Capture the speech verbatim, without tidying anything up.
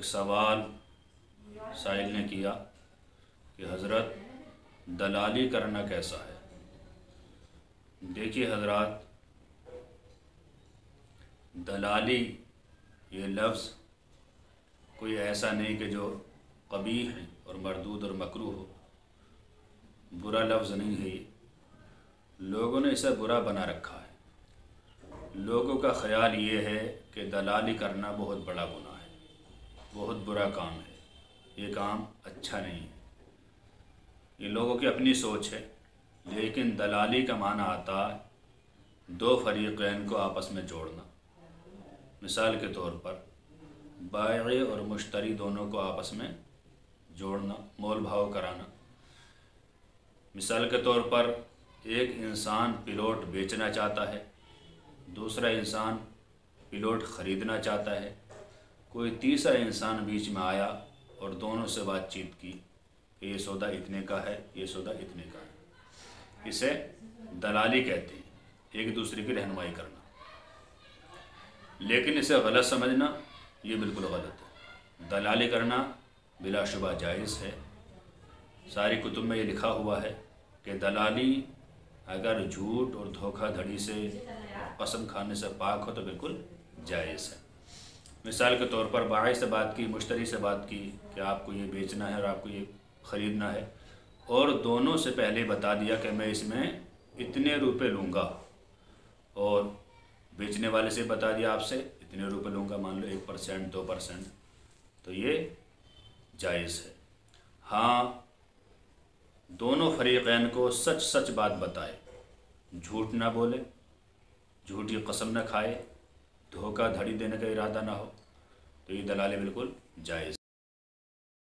एक सवाल साहिल ने किया कि हज़रत दलाली करना कैसा है। देखिए हज़रात, दलाली ये लफ्ज़ कोई ऐसा नहीं कि जो क़बीह और मरदूद और मकरूह हो, बुरा लफ्ज़ नहीं है ये। लोगों ने इसे बुरा बना रखा है। लोगों का ख़याल ये है कि दलाली करना बहुत बड़ा गुनाह है, बहुत बुरा काम है, ये काम अच्छा नहीं है। ये लोगों की अपनी सोच है। लेकिन दलाली का माना आता है दो फरीक़ैन को आपस में जोड़ना। मिसाल के तौर पर बायअ और मुश्तरी दोनों को आपस में जोड़ना, मोल भाव कराना। मिसाल के तौर पर एक इंसान पिलोट बेचना चाहता है, दूसरा इंसान पिलोट ख़रीदना चाहता है। कोई तीसरा इंसान बीच में आया और दोनों से बातचीत की कि ये सौदा इतने का है, ये सौदा इतने का है। इसे दलाली कहते हैं, एक दूसरे की रहनुमाई करना। लेकिन इसे गलत समझना ये बिल्कुल गलत है। दलाली करना बिलाशुबा जायज़ है। सारी कुतुब में ये लिखा हुआ है कि दलाली अगर झूठ और धोखाधड़ी से, कसम खाने से पाक हो तो बिल्कुल जायज़ है। मिसाल के तौर पर बाई से बात की, मुश्तरी से बात की कि आपको ये बेचना है और आपको ये ख़रीदना है, और दोनों से पहले बता दिया कि मैं इसमें इतने रुपए लूँगा, और बेचने वाले से बता दिया आपसे इतने रुपए लूँगा, मान लो एक परसेंट दो परसेंट, तो ये जायज़ है। हाँ, दोनों फरीक़ैन को सच सच बात बताए, झूठ ना बोले, झूठी कसम न खाए, धोखा धड़ी देने का इरादा ना हो, तो ये दलाली बिल्कुल जायज़।